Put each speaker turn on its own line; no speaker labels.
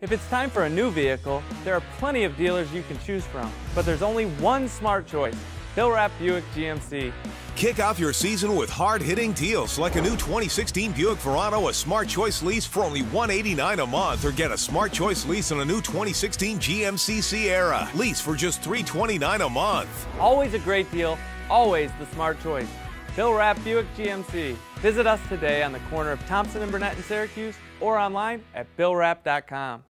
If it's time for a new vehicle, there are plenty of dealers you can choose from, but there's only one smart choice: Bill Rapp Buick GMC.
Kick off your season with hard-hitting deals like a new 2016 Buick Verano, a Smart Choice lease for only $189 a month, or get a Smart Choice lease on a new 2016 GMC Sierra. Lease for just $329 a month.
Always a great deal, always the smart choice. Bill Rapp Buick GMC. Visit us today on the corner of Thompson and Burnet in Syracuse or online at billrapp.com.